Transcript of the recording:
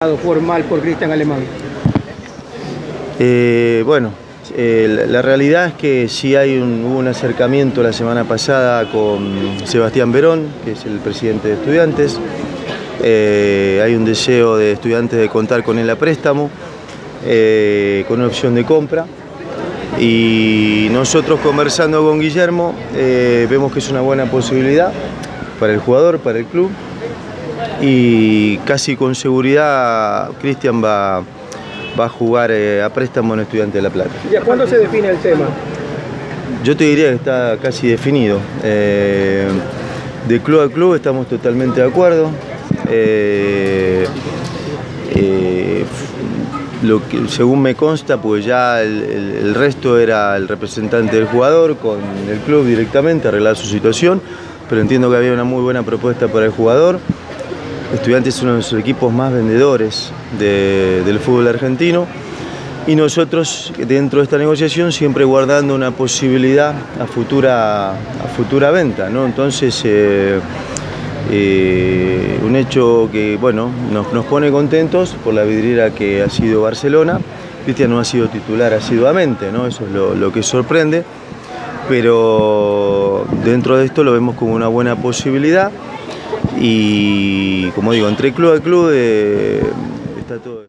Formal por Cristian Alemán. Bueno, la realidad es que sí hubo un acercamiento la semana pasada con Sebastián Verón, que es el presidente de Estudiantes. Hay un deseo de Estudiantes de contar con él a préstamo, con una opción de compra. Y nosotros, conversando con Guillermo, vemos que es una buena posibilidad para el jugador, para el club. Y casi con seguridad Cristian va a jugar a préstamo en Estudiantes de La Plata. ¿Y a cuándo se define el tema? Yo te diría que está casi definido. De club a club estamos totalmente de acuerdo. Según me consta, pues ya el resto era el representante del jugador con el club directamente, arreglar su situación, pero entiendo que había una muy buena propuesta para el jugador. Estudiantes es uno de los equipos más vendedores del fútbol argentino y nosotros dentro de esta negociación siempre guardando una posibilidad a futura venta, ¿no? Entonces un hecho que bueno, nos pone contentos por la vidriera que ha sido Barcelona. Cristian no ha sido titular asiduamente, ¿no? Eso es lo que sorprende, pero dentro de esto lo vemos como una buena posibilidad. Y como digo, entre club a club está todo.